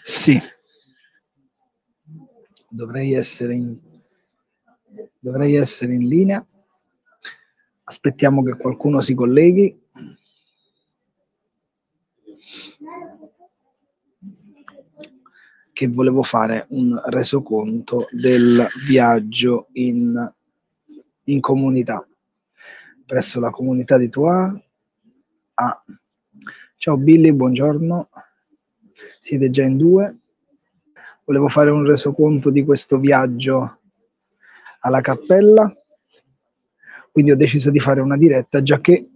Sì, dovrei essere in linea. Aspettiamo che qualcuno si colleghi. Che volevo fare un resoconto del viaggio in comunità, presso la comunità di Tua. Ciao Billy, buongiorno. Siete già in 2. Volevo fare un resoconto di questo viaggio alla cappella, quindi ho deciso di fare una diretta già che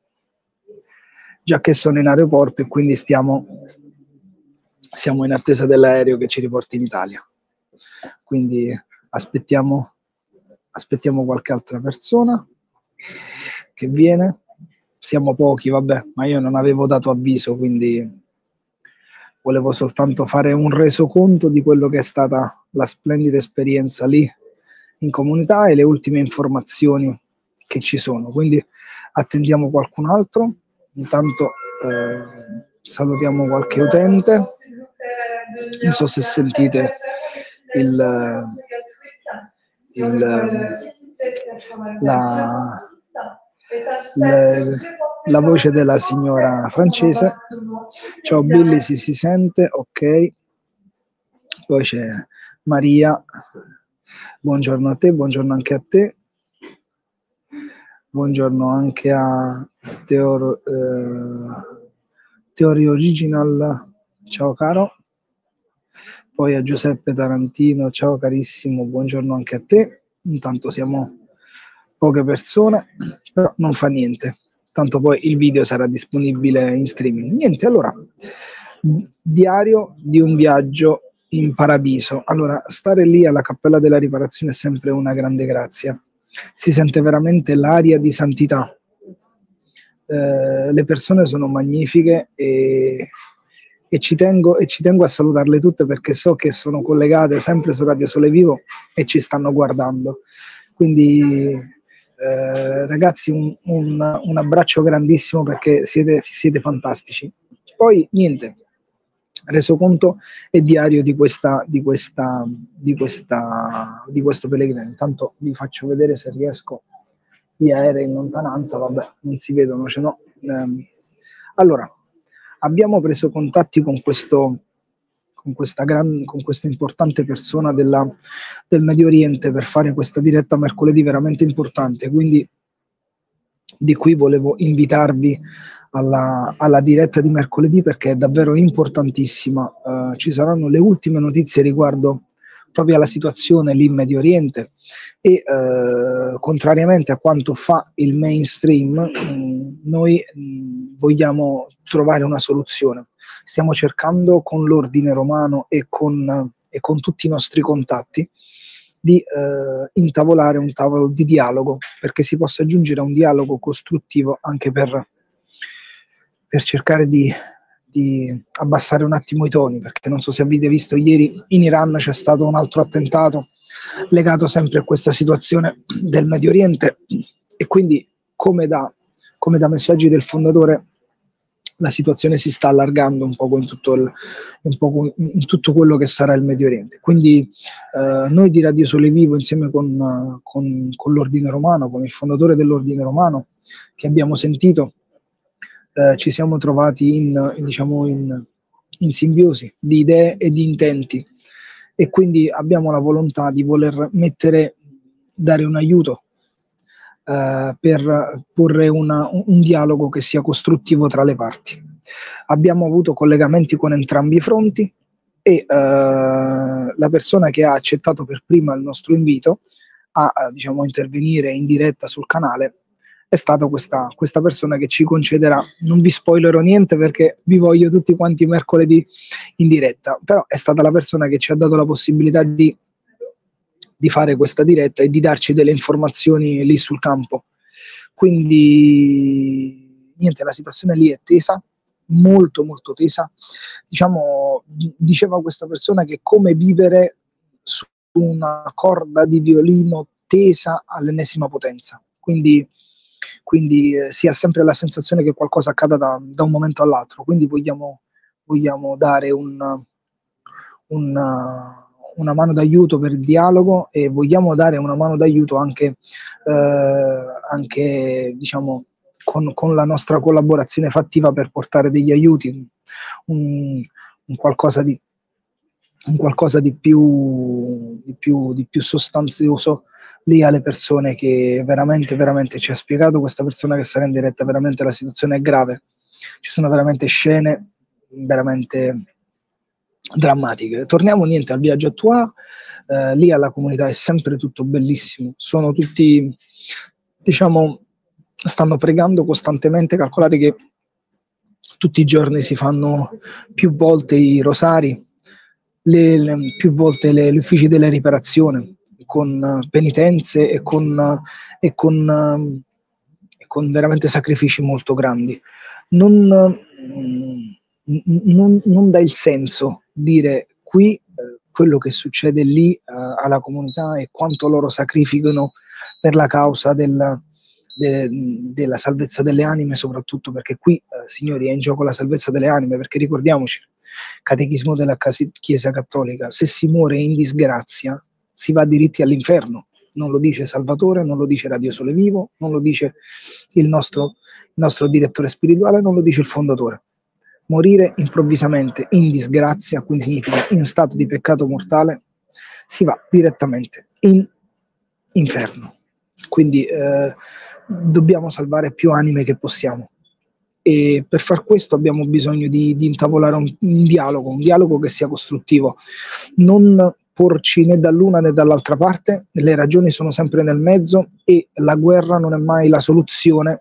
sono in aeroporto e quindi siamo in attesa dell'aereo che ci riporti in Italia. Quindi aspettiamo qualche altra persona che viene. Siamo pochi, vabbè, ma io non avevo dato avviso, quindi volevo soltanto fare un resoconto di quello che è stata la splendida esperienza lì in comunità e le ultime informazioni che ci sono. Quindi attendiamo qualcun altro. Intanto salutiamo qualche utente. Non so se sentite la voce della signora francese. Ciao Billy, si sente? Ok. Poi c'è Maria. Buongiorno a te, buongiorno anche a te. Buongiorno anche a Theory Original. Ciao caro. Poi a Giuseppe Tarantino. Ciao carissimo, buongiorno anche a te. Intanto siamo poche persone, però non fa niente. Tanto poi il video sarà disponibile in streaming. Niente, allora, diario di un viaggio in paradiso. Allora, stare lì alla Cappella della Riparazione è sempre una grande grazia. Si sente veramente l'aria di santità. Le persone sono magnifiche e ci tengo a salutarle tutte perché so che sono collegate sempre su Radio Sole Vivo e ci stanno guardando. Quindi ragazzi un abbraccio grandissimo perché siete fantastici. Poi niente, resoconto e diario di questo pellegrino. Intanto vi faccio vedere se riesco gli aerei in lontananza, vabbè, non si vedono, ce n'ho. Allora, abbiamo preso contatti con questa importante persona del Medio Oriente per fare questa diretta mercoledì veramente importante, quindi di qui volevo invitarvi alla diretta di mercoledì perché è davvero importantissima. Ci saranno le ultime notizie riguardo proprio alla situazione lì in Medio Oriente e contrariamente a quanto fa il mainstream, noi vogliamo trovare una soluzione. Stiamo cercando con l'Ordine Romano e con tutti i nostri contatti di intavolare un tavolo di dialogo perché si possa giungere a un dialogo costruttivo anche per cercare di abbassare un attimo i toni, perché non so se avete visto ieri in Iran c'è stato un altro attentato legato sempre a questa situazione del Medio Oriente e quindi come da messaggi del fondatore la situazione si sta allargando un po' in tutto quello che sarà il Medio Oriente. Quindi noi di Radio Sole Vivo insieme con l'Ordine Romano, con il fondatore dell'Ordine Romano che abbiamo sentito, ci siamo trovati in simbiosi di idee e di intenti e quindi abbiamo la volontà di voler dare un aiuto per porre un dialogo che sia costruttivo tra le parti. Abbiamo avuto collegamenti con entrambi i fronti e la persona che ha accettato per prima il nostro invito a intervenire in diretta sul canale è stata questa persona che ci concederà, non vi spoilerò niente perché vi voglio tutti quanti mercoledì in diretta, però è stata la persona che ci ha dato la possibilità di fare questa diretta e di darci delle informazioni lì sul campo. Quindi niente, la situazione lì è tesa, molto molto tesa. Diceva questa persona che è come vivere su una corda di violino tesa all'ennesima potenza, quindi si ha sempre la sensazione che qualcosa accada da un momento all'altro, quindi vogliamo dare un una mano d'aiuto per il dialogo, e vogliamo dare una mano d'aiuto anche, diciamo, con la nostra collaborazione fattiva per portare degli aiuti, un, un qualcosa di, di più sostanzioso lì alle persone, che veramente, veramente ci ha spiegato questa persona che sarà in diretta, veramente la situazione è grave, ci sono veramente scene veramente drammatiche. Torniamo al viaggio a Troyes, lì alla comunità è sempre tutto bellissimo, sono tutti, diciamo, stanno pregando costantemente, calcolate che tutti i giorni si fanno più volte i rosari, più volte gli uffici della riparazione, con penitenze e con veramente sacrifici molto grandi. Non dà il senso dire qui quello che succede lì alla comunità e quanto loro sacrificano per la causa della salvezza delle anime, soprattutto perché qui, signori, è in gioco la salvezza delle anime, perché ricordiamoci, catechismo della Chiesa Cattolica, se si muore in disgrazia si va diritti all'inferno. Non lo dice Salvatore, non lo dice Radio Sole Vivo, non lo dice il nostro direttore spirituale, non lo dice il fondatore. Morire improvvisamente in disgrazia, quindi significa in stato di peccato mortale, si va direttamente in inferno. Quindi dobbiamo salvare più anime che possiamo, e per far questo abbiamo bisogno di intavolare un dialogo che sia costruttivo, non porci né dall'una né dall'altra parte, le ragioni sono sempre nel mezzo e la guerra non è mai la soluzione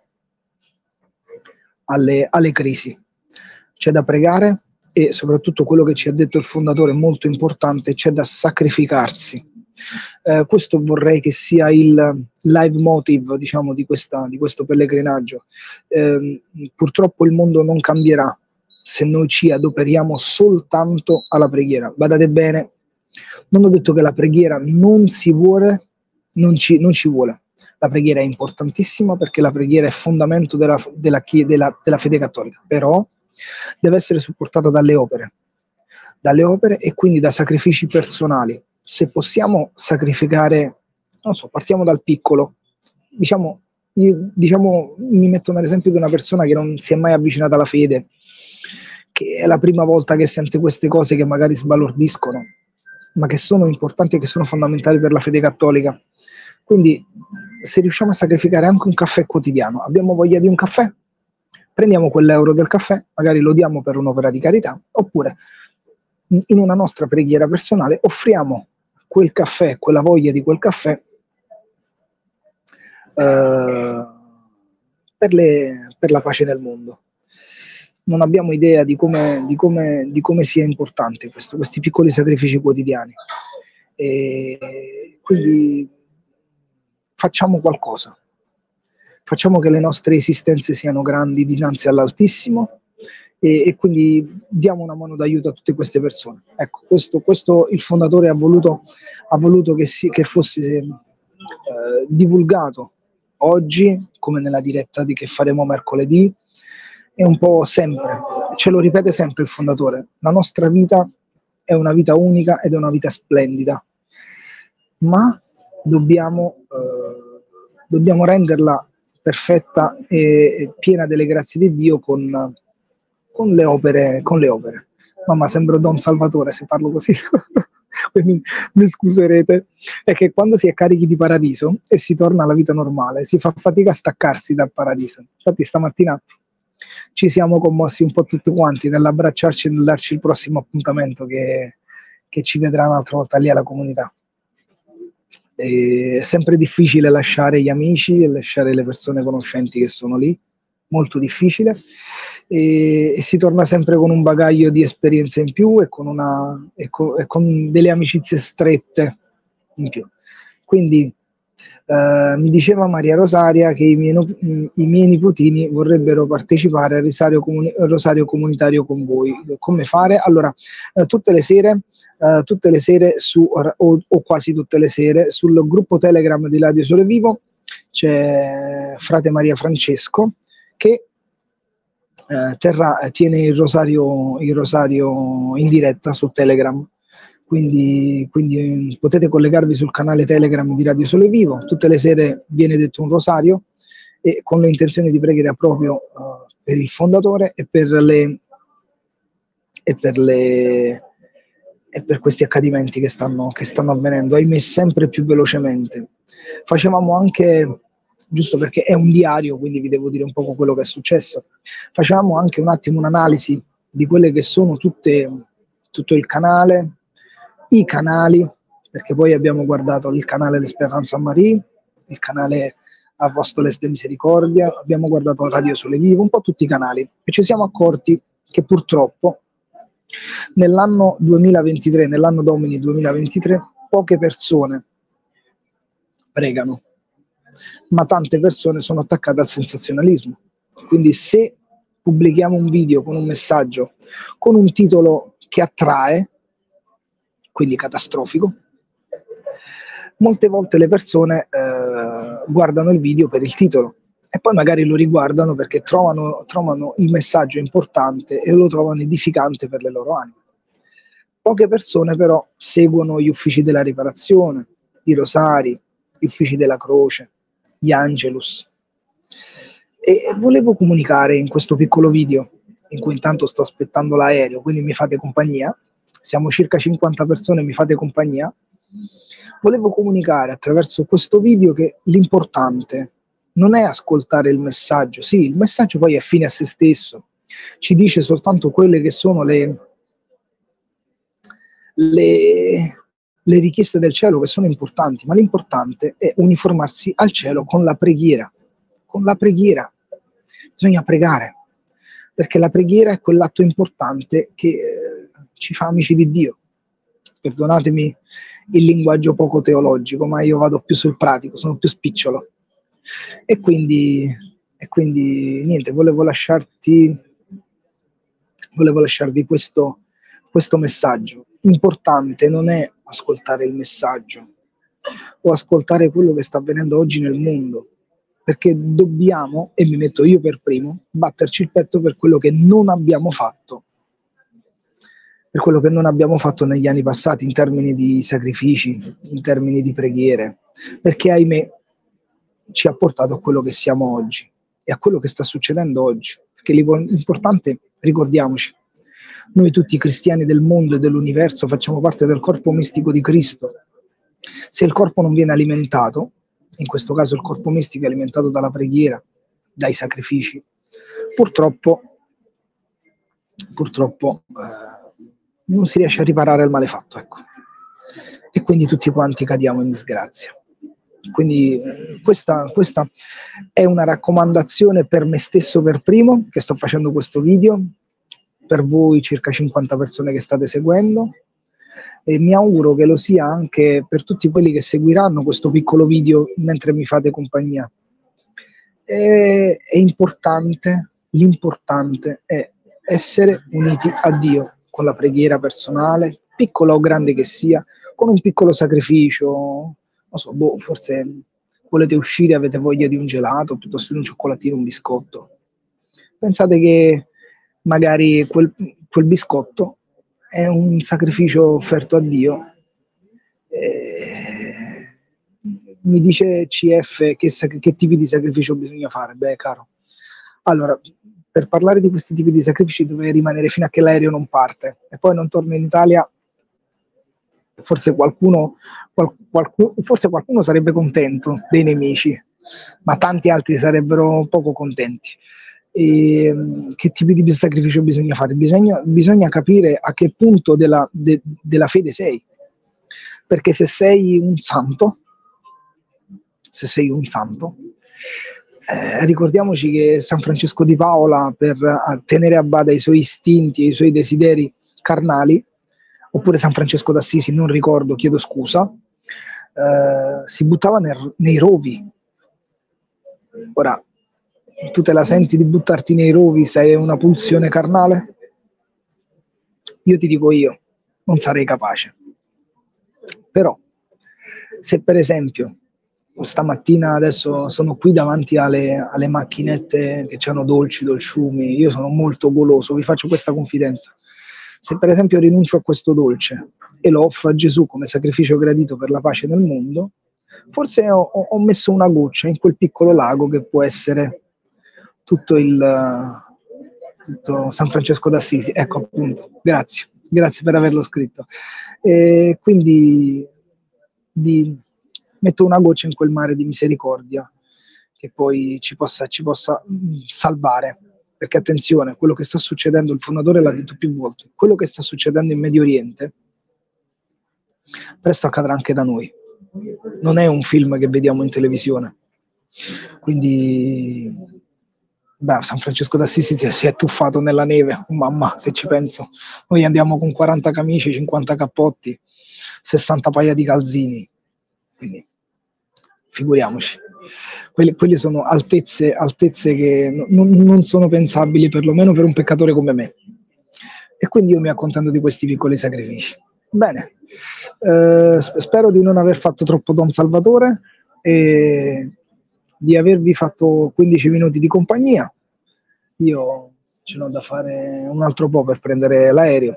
alle crisi. C'è da pregare, e soprattutto quello che ci ha detto il fondatore è molto importante, c'è da sacrificarsi. Questo vorrei che sia il leitmotiv, diciamo, di questo pellegrinaggio. Purtroppo il mondo non cambierà se noi ci adoperiamo soltanto alla preghiera. Badate bene, non ho detto che la preghiera non ci vuole. La preghiera è importantissima, perché la preghiera è fondamento della fede cattolica, però deve essere supportata dalle opere, e quindi da sacrifici personali. Se possiamo sacrificare, non so, partiamo dal piccolo, diciamo, mi metto nell'esempio di una persona che non si è mai avvicinata alla fede, che è la prima volta che sente queste cose che magari sbalordiscono, ma che sono importanti e che sono fondamentali per la fede cattolica. Quindi, se riusciamo a sacrificare anche un caffè quotidiano, abbiamo voglia di un caffè? Prendiamo quell'euro del caffè, magari lo diamo per un'opera di carità, oppure in una nostra preghiera personale offriamo quel caffè, quella voglia di quel caffè per la pace nel mondo. Non abbiamo idea di come sia importante questi piccoli sacrifici quotidiani, e quindi facciamo qualcosa, facciamo che le nostre esistenze siano grandi dinanzi all'Altissimo, e quindi diamo una mano d'aiuto a tutte queste persone. Ecco, questo il fondatore ha voluto che fosse divulgato oggi, come nella diretta che faremo mercoledì, e un po' sempre, ce lo ripete sempre il fondatore: la nostra vita è una vita unica ed è una vita splendida, ma dobbiamo renderla perfetta e piena delle grazie di Dio con le opere. Mamma, sembro Don Salvatore se parlo così. Quindi mi scuserete, è che quando si è carichi di paradiso e si torna alla vita normale, si fa fatica a staccarsi dal paradiso. Infatti stamattina ci siamo commossi un po' tutti quanti nell'abbracciarci e nel darci il prossimo appuntamento che ci vedrà un'altra volta lì alla comunità. È sempre difficile lasciare gli amici e lasciare le persone conoscenti che sono lì, molto difficile, e si torna sempre con un bagaglio di esperienze in più e con delle amicizie strette in più. Quindi mi diceva Maria Rosaria che i miei nipotini vorrebbero partecipare al rosario comunitario con voi. Come fare? Allora, tutte le sere o quasi tutte le sere, sul gruppo Telegram di Radio Sole Vivo c'è frate Maria Francesco che tiene il rosario in diretta su Telegram. quindi potete collegarvi sul canale Telegram di Radio Sole Vivo, tutte le sere viene detto un rosario, e con le intenzioni di preghiera proprio per il fondatore e per questi accadimenti che stanno avvenendo, ahimè, sempre più velocemente. Facevamo anche, giusto perché è un diario, quindi vi devo dire un po' quello che è successo, facevamo anche un attimo un'analisi di quelle che sono tutto il canale, i canali, perché poi abbiamo guardato il canale L'Espérance Marie, il canale Apostoles de Misericordia, abbiamo guardato Radio Sole Vivo, un po' tutti i canali, e ci siamo accorti che purtroppo nell'anno 2023, nell'anno Domini 2023, poche persone pregano, ma tante persone sono attaccate al sensazionalismo. Quindi se pubblichiamo un video con un messaggio, con un titolo che attrae, quindi catastrofico, molte volte le persone guardano il video per il titolo e poi magari lo riguardano perché trovano il messaggio importante e lo trovano edificante per le loro anime. Poche persone però seguono gli uffici della riparazione, i rosari, gli uffici della croce, gli angelus. E volevo comunicare in questo piccolo video, in cui intanto sto aspettando l'aereo, quindi mi fate compagnia, siamo circa 50 persone, mi fate compagnia. Volevo comunicare attraverso questo video che l'importante non è ascoltare il messaggio. Sì, il messaggio poi è fine a se stesso, ci dice soltanto quelle che sono le richieste del cielo, che sono importanti, ma l'importante è uniformarsi al cielo con la preghiera. Con la preghiera bisogna pregare, perché la preghiera è quell'atto importante che ci fa amici di Dio. Perdonatemi il linguaggio poco teologico, ma io vado più sul pratico, sono più spicciolo. E quindi niente, volevo lasciarvi questo messaggio. Importante non è ascoltare il messaggio o ascoltare quello che sta avvenendo oggi nel mondo, perché dobbiamo, e mi metto io per primo, batterci il petto per quello che non abbiamo fatto, negli anni passati in termini di sacrifici, in termini di preghiere, perché ahimè ci ha portato a quello che siamo oggi e a quello che sta succedendo oggi. Perché l'importante, ricordiamoci, noi tutti cristiani del mondo e dell'universo facciamo parte del corpo mistico di Cristo. Se il corpo non viene alimentato, in questo caso il corpo mistico è alimentato dalla preghiera, dai sacrifici, purtroppo non si riesce a riparare il malefatto, ecco. E quindi tutti quanti cadiamo in disgrazia. Quindi questa è una raccomandazione per me stesso per primo, che sto facendo questo video, per voi circa 50 persone che state seguendo, e mi auguro che lo sia anche per tutti quelli che seguiranno questo piccolo video mentre mi fate compagnia. È importante, l'importante è essere uniti a Dio con la preghiera personale, piccola o grande che sia, con un piccolo sacrificio. Non so, forse volete uscire, avete voglia di un gelato piuttosto di un cioccolatino, un biscotto. Pensate che magari quel biscotto è un sacrificio offerto a Dio. Mi dice CF che tipi di sacrificio bisogna fare. Beh, caro, allora, per parlare di questi tipi di sacrifici dovrei rimanere fino a che l'aereo non parte e poi non torno in Italia. Forse qualcuno sarebbe contento dei nemici, ma tanti altri sarebbero poco contenti. Che tipi di sacrificio bisogna fare? Bisogna capire a che punto della fede sei, perché se sei un santo, ricordiamoci che San Francesco di Paola, per tenere a bada i suoi istinti e i suoi desideri carnali, oppure San Francesco d'Assisi, non ricordo, chiedo scusa, si buttava nei rovi. Ora, tu te la senti di buttarti nei rovi se hai una pulsione carnale? Io ti dico, io non sarei capace. Però, se per esempio stamattina, adesso sono qui davanti alle macchinette che hanno dolciumi, io sono molto goloso, vi faccio questa confidenza. Se per esempio rinuncio a questo dolce e lo offro a Gesù come sacrificio gradito per la pace nel mondo, forse ho messo una goccia in quel piccolo lago che può essere tutto tutto San Francesco d'Assisi. Ecco, appunto, grazie per averlo scritto. E quindi metto una goccia in quel mare di misericordia che poi ci possa salvare. Perché attenzione, quello che sta succedendo, il fondatore l'ha detto più volte, quello che sta succedendo in Medio Oriente presto accadrà anche da noi. Non è un film che vediamo in televisione. Quindi, San Francesco d'Assisi si è tuffato nella neve, mamma, se ci penso. Noi andiamo con 40 camicie, 50 cappotti, 60 paia di calzini. Quindi, figuriamoci. Quelle sono altezze che non sono pensabili, perlomeno per un peccatore come me. E quindi io mi accontento di questi piccoli sacrifici. Bene, spero di non aver fatto troppo Don Salvatore e di avervi fatto 15 minuti di compagnia. Io ce n'ho da fare un altro po' per prendere l'aereo.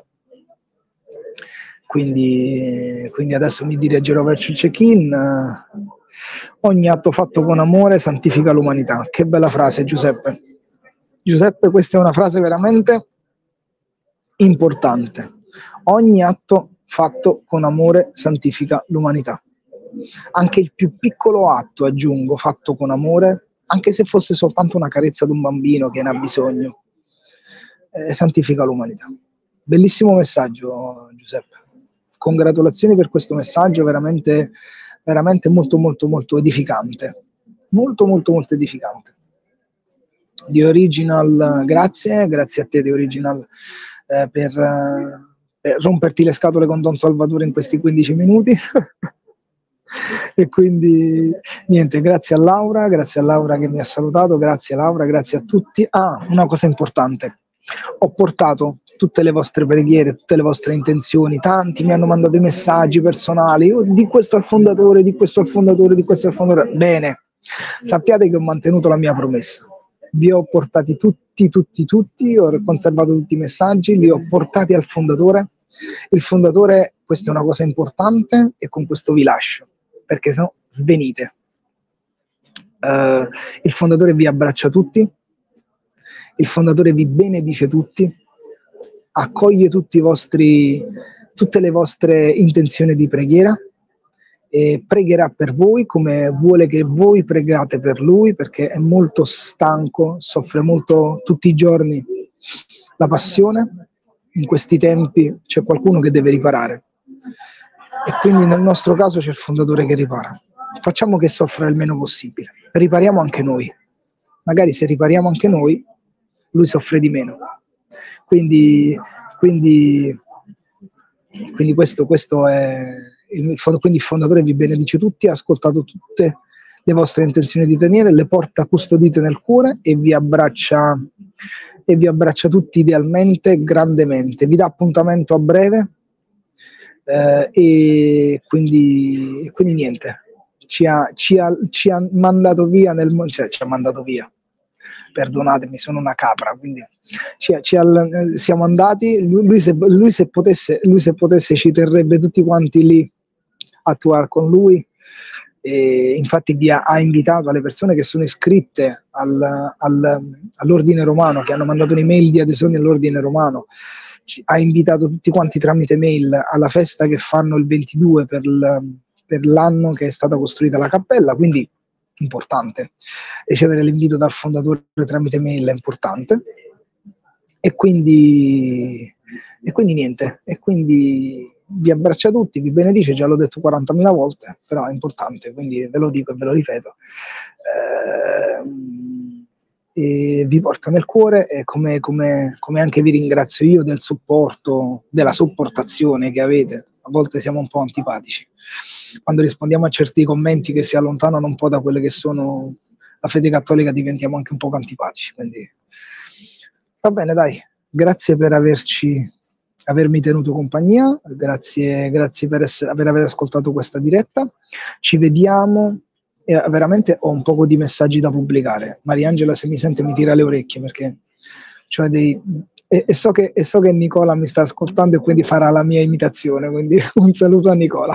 Quindi adesso mi dirigerò verso il check-in. Ogni atto fatto con amore santifica l'umanità. Che bella frase, Giuseppe. Giuseppe, questa è una frase veramente importante. Ogni atto fatto con amore santifica l'umanità. Anche il più piccolo atto, aggiungo, fatto con amore, anche se fosse soltanto una carezza di un bambino che ne ha bisogno, santifica l'umanità. Bellissimo messaggio, Giuseppe. Congratulazioni per questo messaggio, veramente, veramente molto, molto, molto edificante. Molto, molto, molto edificante. The Original, grazie a te, The Original, per romperti le scatole con Don Salvatore in questi 15 minuti. E quindi niente, grazie a Laura che mi ha salutato, grazie Laura, grazie a tutti. Una cosa importante, ho portato tutte le vostre preghiere, tutte le vostre intenzioni, tanti mi hanno mandato i messaggi personali, di questo al fondatore, di questo al fondatore, di questo al fondatore. Bene, sappiate che ho mantenuto la mia promessa, vi ho portati tutti, ho conservato tutti i messaggi, li ho portati al fondatore. Il fondatore, questa è una cosa importante e con questo vi lascio, perché sennò svenite. Il fondatore vi abbraccia tutti, il fondatore vi benedice tutti, accoglie tutte le vostre intenzioni di preghiera e pregherà per voi come vuole che voi pregate per lui, perché è molto stanco, soffre molto tutti i giorni la passione. In questi tempi c'è qualcuno che deve riparare e quindi nel nostro caso c'è il fondatore che ripara. Facciamo che soffra il meno possibile, ripariamo anche noi, magari se ripariamo anche noi lui soffre di meno. Quindi questo è quindi il fondatore vi benedice tutti, ha ascoltato tutte le vostre intenzioni di tenere, le porta custodite nel cuore e vi abbraccia tutti idealmente, grandemente. Vi dà appuntamento a breve e quindi niente, ci ha mandato via ci ha mandato via. Perdonatemi, sono una capra, quindi siamo andati, lui se potesse ci terrebbe tutti quanti lì a tuar con lui, e infatti ha invitato alle persone che sono iscritte all'ordine romano, che hanno mandato un'email di adesione all'ordine romano, ha invitato tutti quanti tramite mail alla festa che fanno il 22 per l'anno che è stata costruita la cappella, quindi importante. Ricevere l'invito dal fondatore tramite mail è importante. E quindi niente, e quindi vi abbraccia tutti, vi benedice, già l'ho detto 40.000 volte, però è importante, quindi ve lo dico e ve lo ripeto. E vi porta nel cuore, e come anche vi ringrazio io del supporto, della sopportazione che avete. A volte siamo un po' antipatici quando rispondiamo a certi commenti che si allontanano un po' da quelle che sono la fede cattolica, diventiamo anche un po' antipatici, quindi va bene, dai, grazie per avermi tenuto compagnia, grazie per aver ascoltato questa diretta. Ci vediamo. Veramente ho un poco di messaggi da pubblicare. Mariangela, se mi sente, mi tira le orecchie, perché cioè e so che Nicola mi sta ascoltando e quindi farà la mia imitazione, quindi un saluto a Nicola.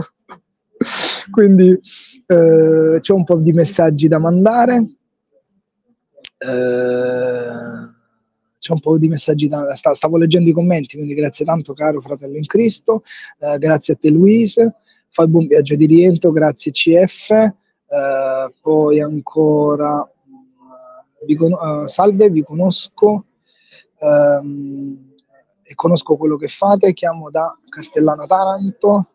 Quindi c'ho un po' di messaggi da mandare. C'è un po' di messaggi stavo leggendo i commenti, quindi grazie tanto caro fratello in Cristo, grazie a te Luise, fai buon viaggio di rientro, grazie CF, poi ancora salve, vi conosco e conosco quello che fate, chiamo da Castellano Taranto,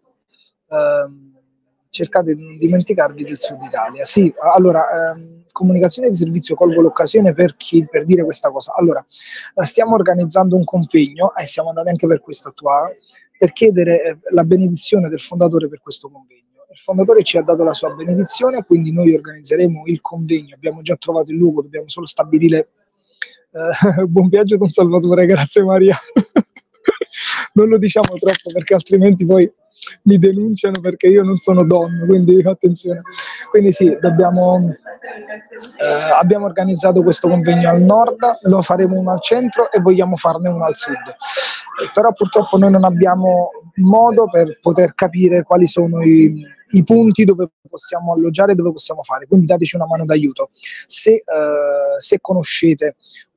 cercate di non dimenticarvi del Sud Italia. Sì, allora, comunicazione di servizio, colgo l'occasione per dire questa cosa. Allora, stiamo organizzando un convegno e siamo andati anche per questo attuale, per chiedere la benedizione del fondatore per questo convegno. Il fondatore ci ha dato la sua benedizione, quindi noi organizzeremo il convegno, abbiamo già trovato il luogo, dobbiamo solo stabilire buon viaggio Don Salvatore, grazie Maria. Non lo diciamo troppo perché altrimenti poi mi denunciano perché io non sono donna, quindi attenzione. Quindi sì, abbiamo organizzato questo convegno al nord, lo faremo uno al centro e vogliamo farne uno al sud. Però purtroppo noi non abbiamo modo per poter capire quali sono i punti dove possiamo alloggiare e dove possiamo fare, quindi dateci una mano d'aiuto. Se conoscete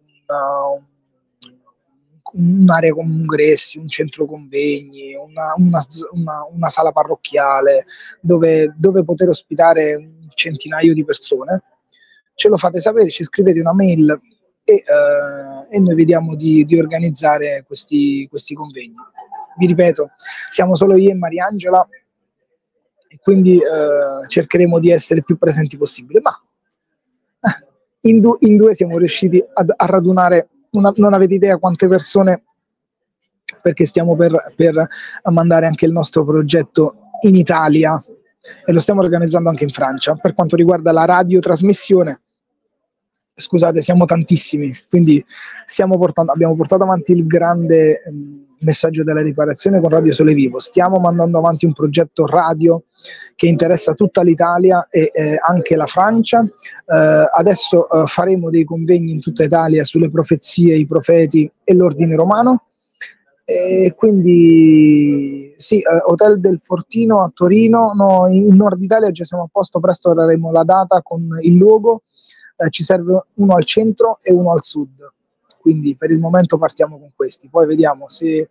un'area congressi, un centro convegni, una sala parrocchiale dove poter ospitare un centinaio di persone, ce lo fate sapere, ci scrivete una mail e noi vediamo di organizzare questi convegni. Vi ripeto, siamo solo io e Mariangela e quindi cercheremo di essere più presenti possibile, ma in due siamo riusciti a radunare, non avete idea quante persone, perché stiamo per mandare anche il nostro progetto in Italia e lo stiamo organizzando anche in Francia. Per quanto riguarda la radiotrasmissione, scusate, siamo tantissimi, quindi abbiamo portato avanti il grande messaggio della riparazione con Radio Sole Vivo, stiamo mandando avanti un progetto radio che interessa tutta l'Italia e anche la Francia. Adesso faremo dei convegni in tutta Italia sulle profezie, i profeti e l'ordine romano. E quindi sì, Hotel del Fortino a Torino, no, in Nord Italia già siamo a posto, presto avremo la data con il luogo, ci serve uno al centro e uno al sud, quindi per il momento partiamo con questi, poi vediamo se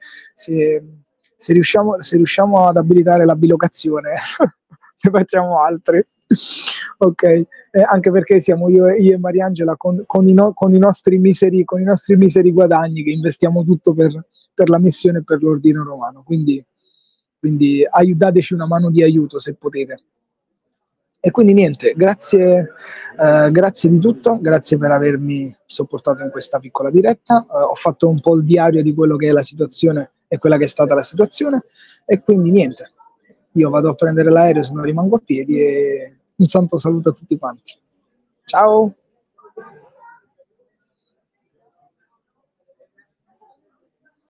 riusciamo ad abilitare la bilocazione ne facciamo altri. Ok, anche perché siamo io e Mariangela con i nostri miseri guadagni che investiamo tutto per la missione e per l'ordine romano, quindi aiutateci una mano di aiuto se potete. E quindi niente, grazie di tutto, grazie per avermi sopportato in questa piccola diretta, ho fatto un po' il diario di quello che è la situazione e quella che è stata la situazione e quindi niente, io vado a prendere l'aereo se non rimango a piedi e un santo saluto a tutti quanti. Ciao!